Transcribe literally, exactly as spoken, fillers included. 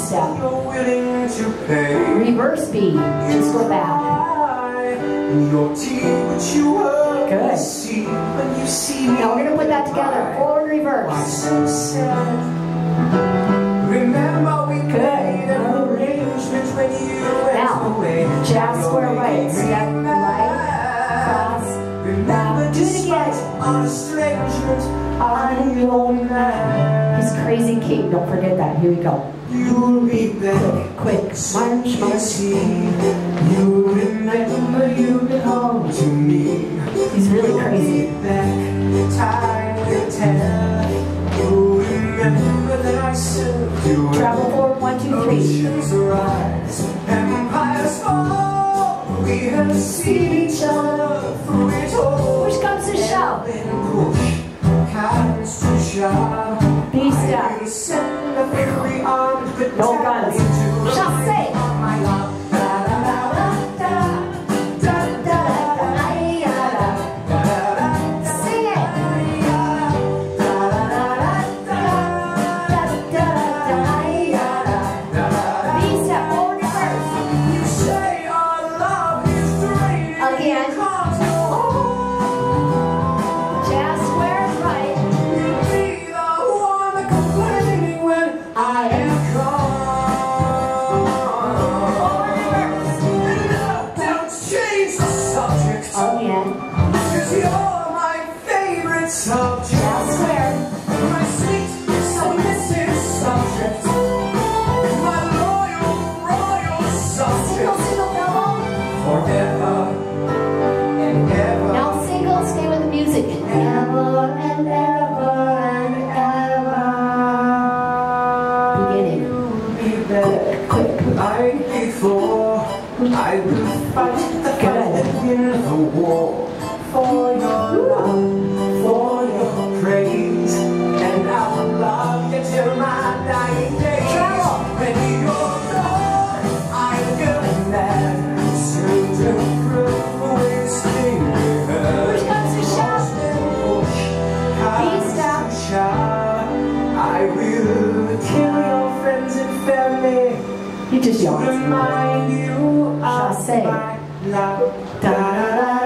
step. Reverse B. Just go back. Good. Now we're going to put that together. Forward, reverse. Good. Now, jazz square right. Step right, cross, back. Do it again. He's crazy king. Don't forget that. Here we go. You'll be back. Quick. March, march. You remember you belong to me. He's really crazy. Time will tell. You remember that I served you. Travel forward. One, two, three. Oceans rise, empires fall. We have seen each other through it all. Push comes to shove. Push comes to shove. B step. No guns. Chassé. Sing it. B step. Forward, reverse. You say our love is draining. Again. Jazz square right. You'll be the one complaining when I am gone. And now don't change the subject. Again. Cause you're my favorite subject. Jazz square. My sweet, submissive subject. My loyal, royal subject. Single, single, double. Forever and ever. Now single, stay with the music. Ever and ever and ever. Beginning. Be back Quick. like before. I will fight the fight and win the war. For your love, for your praise. And I will love you till my dying days. Travel. When you're gone, I'm going mad. Children wasting Push comes to shove. step. I will kill your friends and family. You just yawned. Remind you of Chassé. my love. Da, da, da.